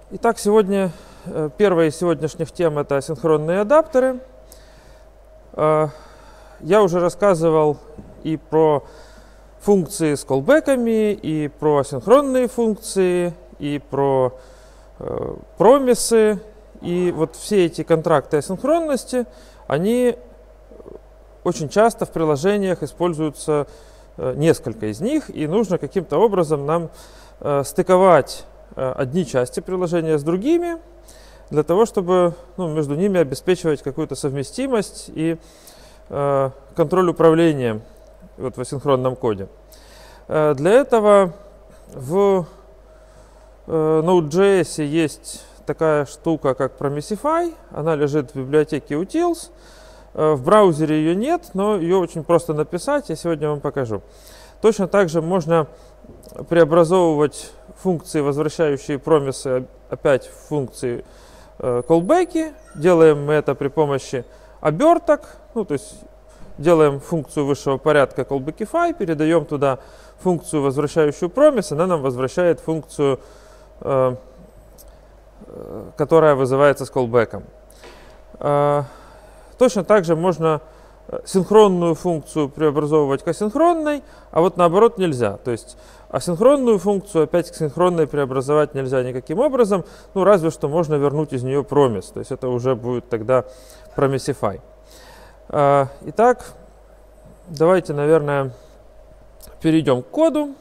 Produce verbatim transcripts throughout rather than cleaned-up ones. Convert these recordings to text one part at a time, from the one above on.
Итак, сегодня первая из сегодняшних тем — это асинхронные адаптеры. Я уже рассказывал и про функции с колбеками, и про асинхронные функции, и про э, промисы. И вот все эти контракты асинхронности, они очень часто в приложениях используются, э, несколько из них, и нужно каким-то образом нам э, стыковать одни части приложения с другими, для того, чтобы ну, между ними обеспечивать какую-то совместимость и э, контроль управления вот, в асинхронном коде. Э, для этого в э, Node.js есть такая штука, как Promesify. Она лежит в библиотеке utils. Э, в браузере ее нет, но ее очень просто написать. Я сегодня вам покажу. Точно так же можно преобразовывать функции, возвращающие промисы, опять в функции э, callback. Делаем мы это при помощи оберток. Ну, то есть делаем функцию высшего порядка callbackify, передаем туда функцию, возвращающую промис, она нам возвращает функцию, э, которая вызывается с callback. Э, точно так же можно синхронную функцию преобразовывать к асинхронной, а вот наоборот нельзя. То есть асинхронную функцию опять к синхронной преобразовать нельзя никаким образом, ну разве что можно вернуть из нее промис, то есть это уже будет тогда Promesify. Итак, давайте, наверное, перейдем к коду.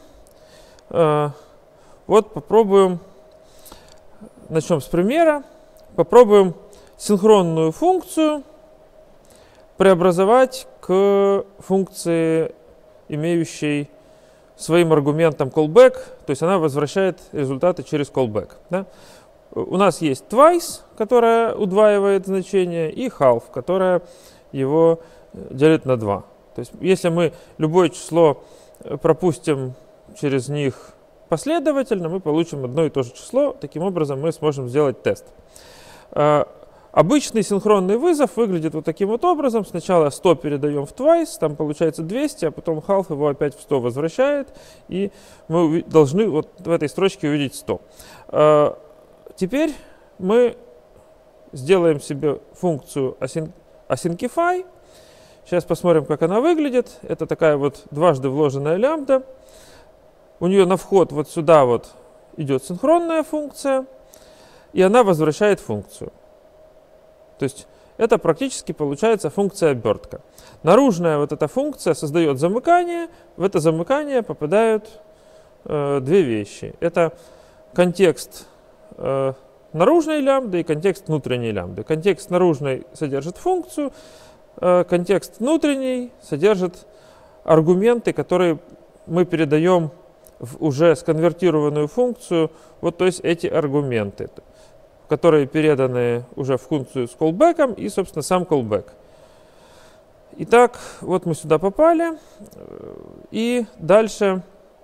Вот попробуем, начнем с примера, попробуем синхронную функцию преобразовать к функции, имеющей своим аргументом callback, то есть она возвращает результаты через callback. Да? У нас есть twice, которая удваивает значение, и half, которая его делит на два. То есть если мы любое число пропустим через них последовательно, мы получим одно и то же число. Таким образом мы сможем сделать тест. Обычный синхронный вызов выглядит вот таким вот образом. Сначала сто передаем в twice, там получается двести, а потом half его опять в сто возвращает. И мы должны вот в этой строчке увидеть сто. Теперь мы сделаем себе функцию asyncify. Сейчас посмотрим, как она выглядит. Это такая вот дважды вложенная лямбда. У нее на вход вот сюда вот идет синхронная функция, и она возвращает функцию. То есть это практически получается функция обертка. Наружная вот эта функция создает замыкание. В это замыкание попадают э, две вещи. Это контекст э, наружной лямбды и контекст внутренней лямбды. Контекст наружной содержит функцию, э, контекст внутренний содержит аргументы, которые мы передаем в уже сконвертированную функцию. Вот, то есть эти аргументы, которые переданы уже в функцию с callback и, собственно, сам callback. Итак, вот мы сюда попали. И дальше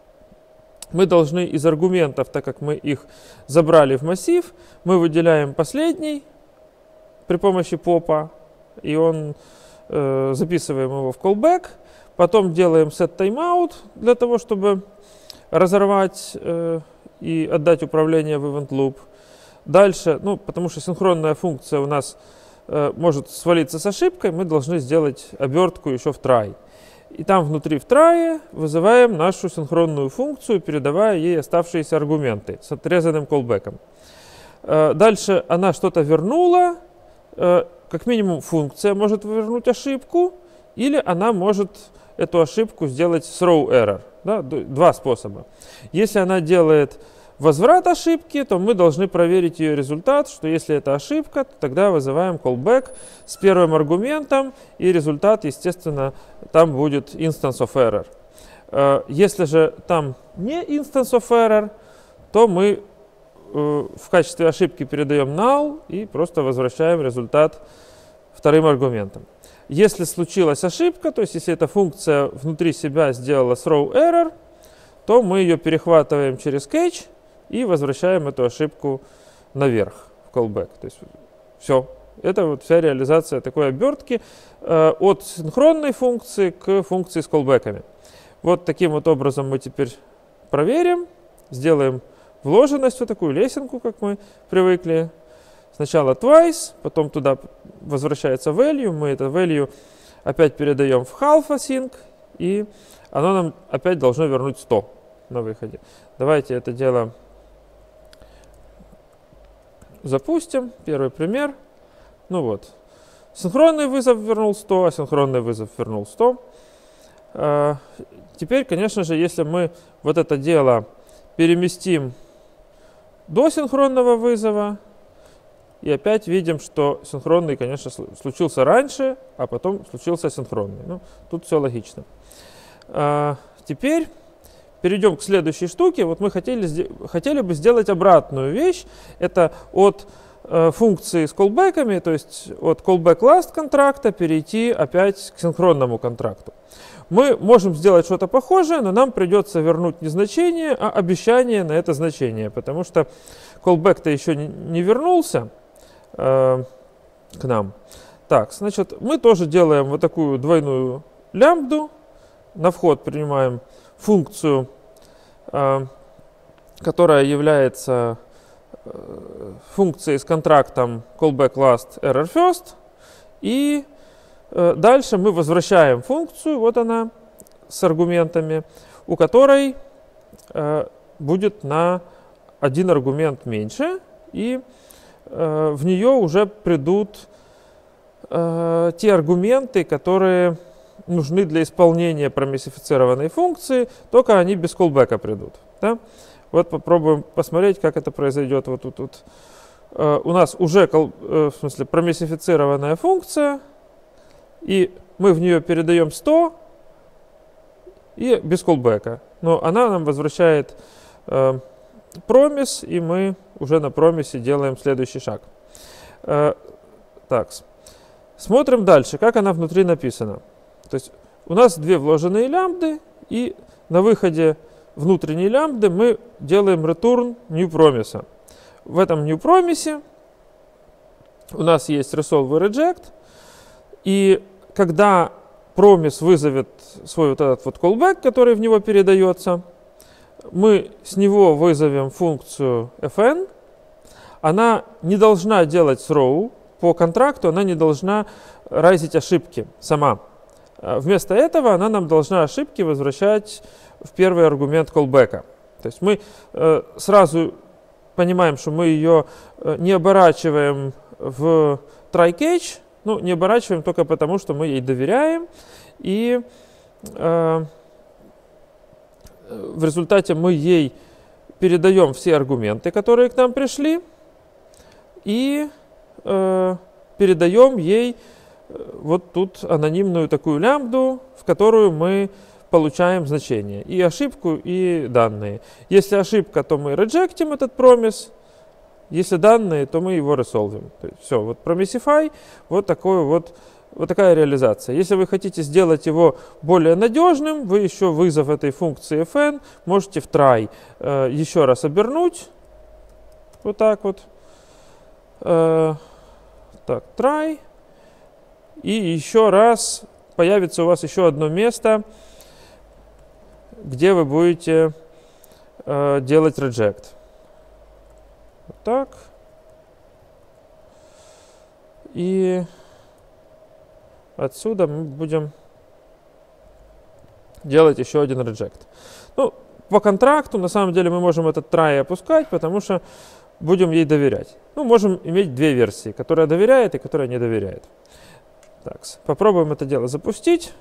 мы должны из аргументов, так как мы их забрали в массив, мы выделяем последний при помощи попа, и он, э, записываем его в callback. Потом делаем setTimeout для того, чтобы разорвать э, и отдать управление в event loop. Дальше, ну, потому что синхронная функция у нас э, может свалиться с ошибкой, мы должны сделать обертку еще в try. И там внутри в try вызываем нашу синхронную функцию, передавая ей оставшиеся аргументы с отрезанным callback. Э, дальше она что-то вернула, э, как минимум функция может вернуть ошибку, или она может эту ошибку сделать throw error. Да? Два способа. Если она делает возврат ошибки, то мы должны проверить ее результат, что если это ошибка, то тогда вызываем callback с первым аргументом, и результат, естественно, там будет instance of error. Если же там не instance of error, то мы в качестве ошибки передаем null и просто возвращаем результат вторым аргументом. Если случилась ошибка, то есть если эта функция внутри себя сделала throw error, то мы ее перехватываем через catch и возвращаем эту ошибку наверх в callback. То есть все. Это вот вся реализация такой обертки э, от синхронной функции к функции с callback'ами. Вот таким вот образом мы теперь проверим, сделаем вложенность, вот такую лесенку, как мы привыкли. Сначала twice, потом туда возвращается value, мы это value опять передаем в half async, и оно нам опять должно вернуть сто на выходе. Давайте это дело запустим. Первый пример. Ну вот. Синхронный вызов вернул сто, асинхронный вызов вернул сто. А, теперь, конечно же, если мы вот это дело переместим до синхронного вызова, и опять видим, что синхронный, конечно, случился раньше, а потом случился асинхронный. Ну, тут все логично. А, теперь перейдем к следующей штуке. Вот мы хотели, хотели бы сделать обратную вещь. Это от э, функции с callback'ами, то есть от callback last контракта перейти опять к синхронному контракту. Мы можем сделать что-то похожее, но нам придется вернуть не значение, а обещание на это значение, потому что callback-то еще не, не вернулся э, к нам. Так, значит, мы тоже делаем вот такую двойную лямбду. На вход принимаем функцию, э, которая является э, функцией с контрактом callback last error first, и э, дальше мы возвращаем функцию, вот она, с аргументами, у которой э, будет на один аргумент меньше, и э, в нее уже придут э, те аргументы, которые нужны для исполнения промиссифицированной функции, только они без callback'а придут. Да? Вот попробуем посмотреть, как это произойдет. Вот тут, тут. Uh, у нас уже call, uh, в смысле, промиссифицированная функция, и мы в нее передаем сто и без callback'а. Но она нам возвращает uh, промис, и мы уже на промисе делаем следующий шаг. Uh, так, смотрим дальше, как она внутри написана. То есть у нас две вложенные лямбды, и на выходе внутренней лямбды мы делаем return new promise. В этом new promise у нас есть resolve и reject, и когда promise вызовет свой вот этот вот callback, который в него передается, мы с него вызовем функцию fn. Она не должна делать throw по контракту, она не должна райзить ошибки сама. Вместо этого она нам должна ошибки возвращать в первый аргумент callback'а. То есть мы э, сразу понимаем, что мы ее э, не оборачиваем в try-catch, ну, не оборачиваем только потому, что мы ей доверяем, и э, в результате мы ей передаем все аргументы, которые к нам пришли, и э, передаем ей вот тут анонимную такую лямбду, в которую мы получаем значение. И ошибку, и данные. Если ошибка, то мы реджектим этот промис. Если данные, то мы его resolve. Все, вот promissify, вот, такое вот, вот такая реализация. Если вы хотите сделать его более надежным, вы еще вызов этой функции fn можете в try э, еще раз обернуть. Вот так вот. Э, так, try. И еще раз появится у вас еще одно место, где вы будете э, делать reject. Вот так. И отсюда мы будем делать еще один reject. Ну, по контракту, на самом деле, мы можем этот try опускать, потому что будем ей доверять. Ну, можем иметь две версии, которая доверяет и которая не доверяет. Так, попробуем это дело запустить.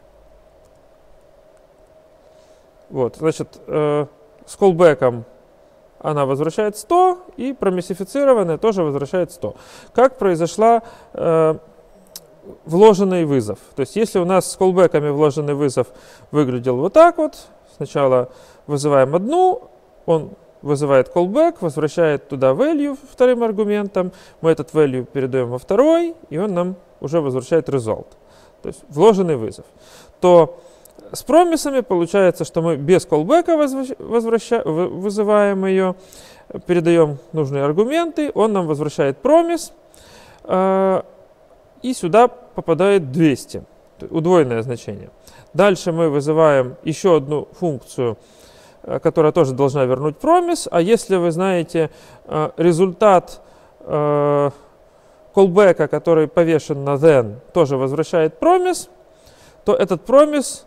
Вот, значит, э, с callback'ом она возвращает сто, и промиссифицированная тоже возвращает сто. Как произошла э, вложенный вызов? То есть, если у нас с callback'ами вложенный вызов выглядел вот так вот, сначала вызываем одну, он вызывает callback, возвращает туда value вторым аргументом, мы этот value передаем во второй, и он нам уже возвращает result, то есть вложенный вызов. То с промисами получается, что мы без callback'а возвраща... вызываем ее, передаем нужные аргументы, он нам возвращает промис, э, и сюда попадает двести, удвоенное значение. Дальше мы вызываем еще одну функцию которая тоже должна вернуть промис. А если вы знаете результат callback, который повешен на then, тоже возвращает промис, то этот промис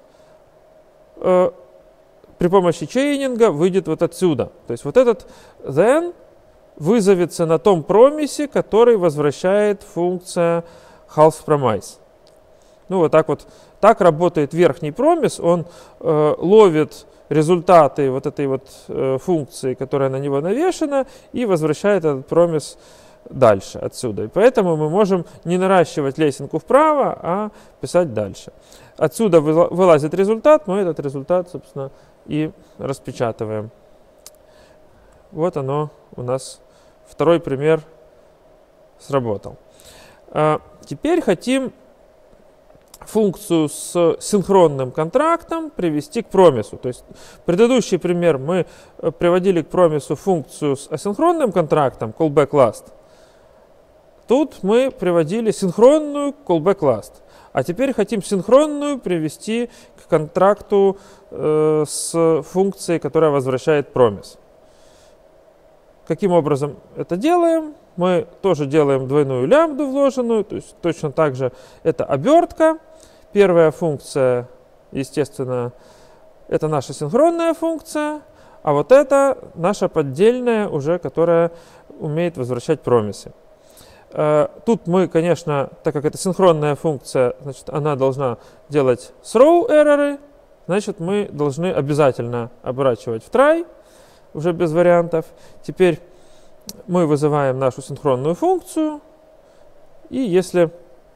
при помощи чейнинга выйдет вот отсюда. То есть вот этот then вызовется на том промисе, который возвращает функция halfPromise. Ну вот так вот. Так работает верхний промис. Он э, ловит результаты вот этой вот э, функции, которая на него навешена, и возвращает этот промис дальше отсюда. И поэтому мы можем не наращивать лесенку вправо, а писать дальше. Отсюда вылазит результат, мы этот результат, собственно, и распечатываем. Вот оно у нас, второй пример сработал. А теперь хотим функцию с синхронным контрактом привести к промису. То есть предыдущий пример мы приводили к промису функцию с асинхронным контрактом, callback_last. Тут мы приводили синхронную callback_last. А теперь хотим синхронную привести к контракту э, с функцией, которая возвращает промис. Каким образом это делаем? Мы тоже делаем двойную лямбду вложенную, то есть точно так же это обертка. Первая функция, естественно, это наша синхронная функция, а вот это наша поддельная уже, которая умеет возвращать промисы. Тут мы, конечно, так как это синхронная функция, значит, она должна делать throw эрроры, значит, мы должны обязательно оборачивать в try, уже без вариантов. Теперь мы вызываем нашу синхронную функцию, и если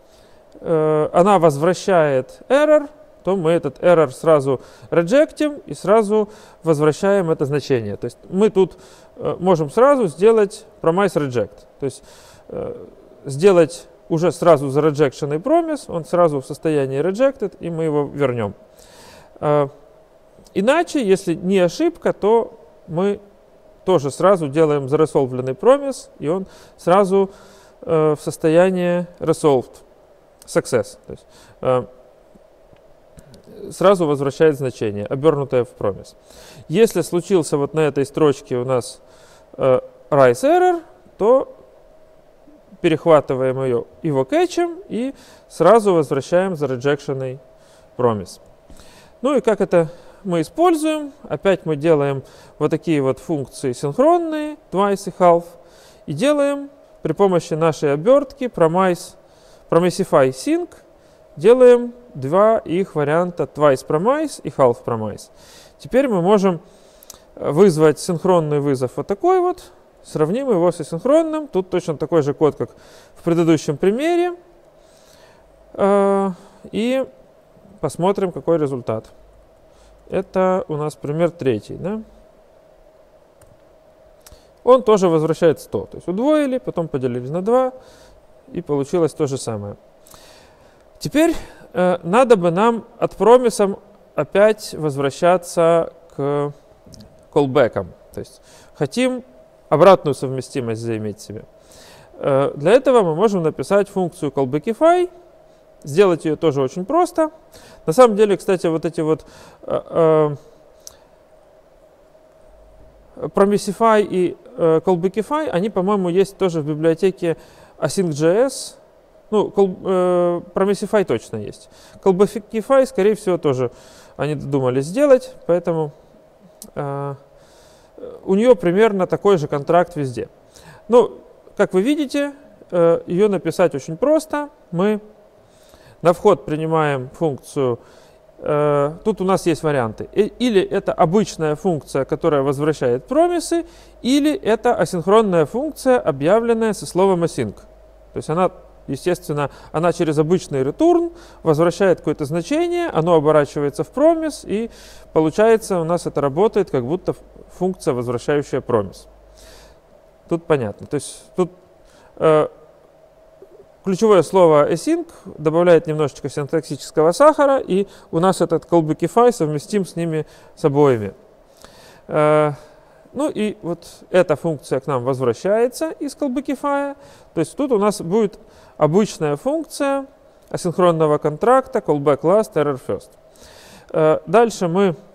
э, она возвращает error, то мы этот error сразу реджектим и сразу возвращаем это значение. То есть мы тут э, можем сразу сделать promise reject. То есть э, сделать уже сразу зарejectionный промис, он сразу в состоянии rejected, и мы его вернем. Э, иначе, если не ошибка, то мы тоже сразу делаем заresolvленный промис, и он сразу э, в состоянии resolved success. То есть, э, сразу возвращает значение, обернутое в промис. Если случился вот на этой строчке у нас э, rise error, то перехватываем ее, его кэчем и сразу возвращаем зарejectionный промис. Ну и как это мы используем? Опять мы делаем вот такие вот функции синхронные, twice и half, и делаем при помощи нашей обертки promise, promisify sync, делаем два их варианта twice promise и half promise. Теперь мы можем вызвать синхронный вызов вот такой вот, сравним его с асинхронным. Тут точно такой же код, как в предыдущем примере. И посмотрим, какой результат. Это у нас пример третий. Да? Он тоже возвращает сто. То есть удвоили, потом поделили на два, и получилось то же самое. Теперь э, надо бы нам от промисом опять возвращаться к callback'ам. То есть хотим обратную совместимость заиметь себе. Э, для этого мы можем написать функцию callbackify. Сделать ее тоже очень просто. На самом деле, кстати, вот эти вот э, э, promisify и э, callbackify, они, по-моему, есть тоже в библиотеке async.js. Ну, call, э, promisify точно есть. Callbackify, скорее всего, тоже они додумались сделать, поэтому э, у нее примерно такой же контракт везде. Ну, как вы видите, э, ее написать очень просто. Мы на вход принимаем функцию, э, тут у нас есть варианты. Или это обычная функция, которая возвращает промисы, или это асинхронная функция, объявленная со словом async. То есть она, естественно, она через обычный return возвращает какое-то значение, оно оборачивается в промис, и получается у нас это работает как будто функция, возвращающая промис. Тут понятно. То есть тут э, ключевое слово async добавляет немножечко синтаксического сахара, и у нас этот callbackify совместим с ними с обоими. Э, ну и вот эта функция к нам возвращается из callbackify. То есть тут у нас будет обычная функция асинхронного контракта callback_last error first. Э, дальше мы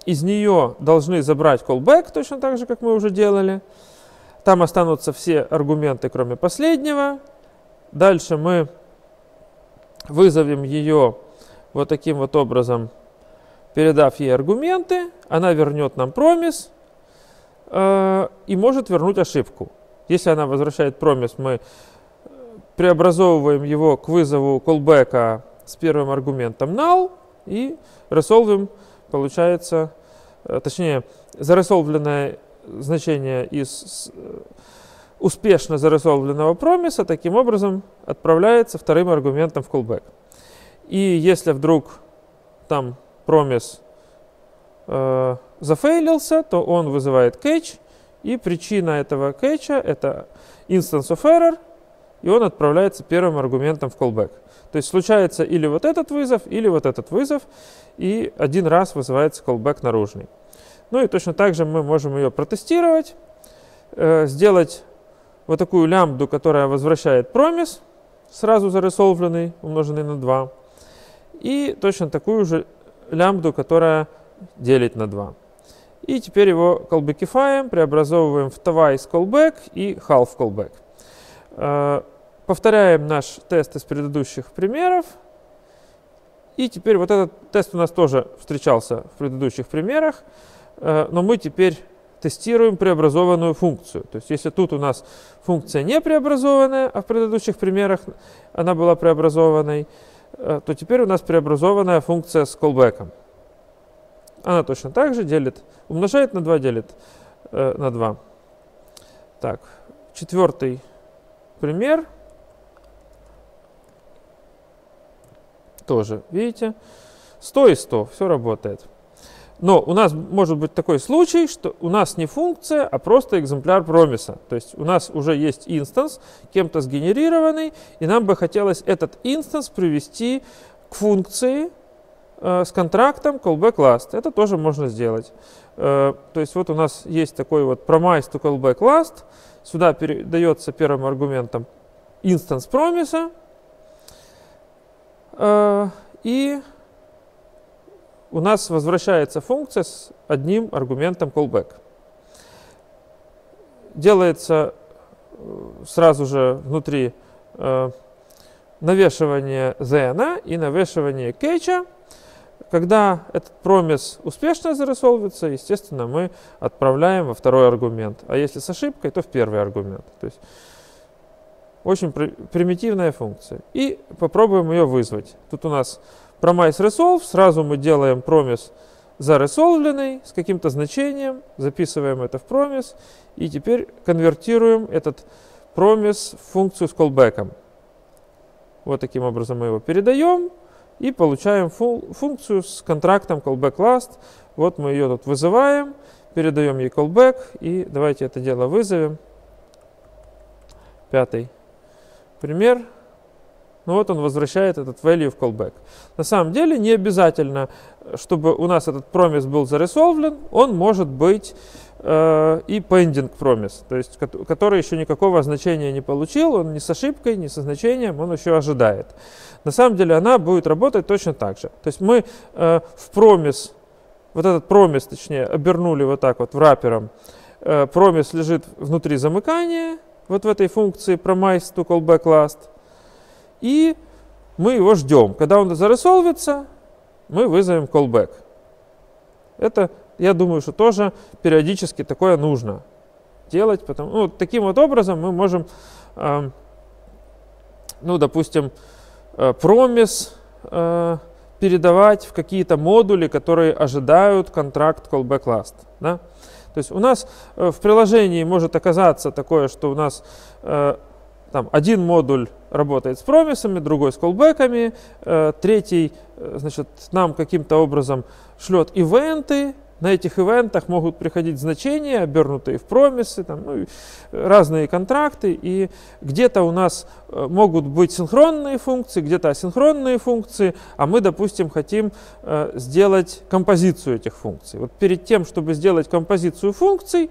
из нее должны забрать callback, точно так же, как мы уже делали. Там останутся все аргументы, кроме последнего. Дальше мы вызовем ее вот таким вот образом, передав ей аргументы. Она вернет нам промис э, и может вернуть ошибку. Если она возвращает промис, мы преобразовываем его к вызову callback с первым аргументом null и resolvим, получается, э, точнее, заресолвленное значение из успешно заресолвленного промиса таким образом отправляется вторым аргументом в callback. И если вдруг там промис э, зафейлился, то он вызывает catch, и причина этого catch это instance of error, и он отправляется первым аргументом в callback. То есть случается или вот этот вызов, или вот этот вызов, и один раз вызывается callback наружный. Ну и точно так же мы можем ее протестировать, э, сделать вот такую лямбду, которая возвращает промис, сразу заресолвленный, умноженный на два, и точно такую же лямбду, которая делит на два. И теперь его callbackifyем, преобразовываем в twice callback и half callback. Э, повторяем наш тест из предыдущих примеров. И теперь вот этот тест у нас тоже встречался в предыдущих примерах, э, но мы теперь тестируем преобразованную функцию. То есть если тут у нас функция не преобразованная, а в предыдущих примерах она была преобразованной, э, то теперь у нас преобразованная функция с callback. Она точно так же делит, умножает на два, делит э, на два. Так, четвертый пример. Тоже, видите, сто и сто, все работает. Но у нас может быть такой случай, что у нас не функция, а просто экземпляр промиса. То есть у нас уже есть инстанс, кем-то сгенерированный, и нам бы хотелось этот инстанс привести к функции э, с контрактом callback last. Это тоже можно сделать. Э, то есть вот у нас есть такой вот promise to callback last. Сюда передается первым аргументом инстанс промиса. Э, и у нас возвращается функция с одним аргументом callback. Делается сразу же внутри э, навешивание then и навешивание catch. Когда этот промис успешно заресолвится, естественно, мы отправляем во второй аргумент. А если с ошибкой, то в первый аргумент. То есть очень при примитивная функция. И попробуем ее вызвать. Тут у нас promise resolve, сразу мы делаем промис заресолвленный с каким-то значением, записываем это в промис, и теперь конвертируем этот промис в функцию с callback. Вот таким образом мы его передаем и получаем фу функцию с контрактом callback last. Вот мы ее тут вызываем, передаем ей callback, и давайте это дело вызовем. Пятый пример. Ну вот он возвращает этот value в callback. На самом деле не обязательно, чтобы у нас этот промис был заресолвлен, он может быть э, и pending promise, то есть который еще никакого значения не получил, он ни с ошибкой, ни со значением, он еще ожидает. На самом деле она будет работать точно так же. То есть мы э, в промис, вот этот промис, точнее, обернули вот так вот врапером, э, промис лежит внутри замыкания, вот в этой функции promise to callback last. И мы его ждем. Когда он заресолвится, мы вызовем callback. Это, я думаю, что тоже периодически такое нужно делать. Потому, ну, таким вот образом мы можем, э, ну, допустим, э, промис э, передавать в какие-то модули, которые ожидают контракт callback last. Да? То есть у нас э, в приложении может оказаться такое, что у нас э, там один модуль работает с промисами, другой с callback'ами, э, третий, э, значит, нам каким-то образом шлет ивенты. На этих ивентах могут приходить значения, обернутые в промисы, там, ну, разные контракты. И где-то у нас э, могут быть синхронные функции, где-то асинхронные функции, а мы, допустим, хотим э, сделать композицию этих функций. Вот перед тем, чтобы сделать композицию функций,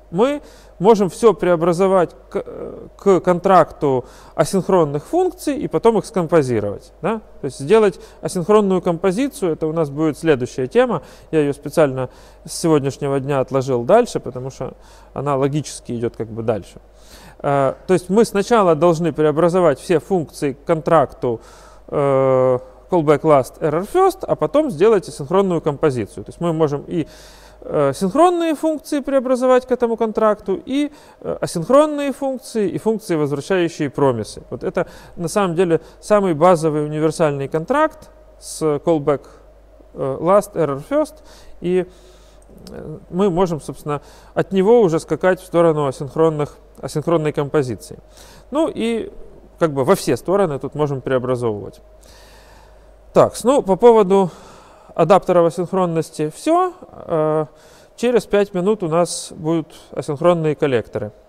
мы можем все преобразовать к, к контракту асинхронных функций и потом их скомпозировать. Да? То есть сделать асинхронную композицию, это у нас будет следующая тема. Я ее специально с сегодняшнего дня отложил дальше, потому что она логически идет как бы дальше. То есть мы сначала должны преобразовать все функции к контракту callback last error first, а потом сделать асинхронную композицию. То есть мы можем и синхронные функции преобразовать к этому контракту, и асинхронные функции, и функции, возвращающие промисы. Вот это на самом деле самый базовый универсальный контракт с callback last error first, и мы можем, собственно, от него уже скакать в сторону асинхронных, асинхронной композиции. Ну и как бы во все стороны тут можем преобразовывать. Так, ну по поводу адаптеров асинхронности все. Через пять минут у нас будут асинхронные коллекторы.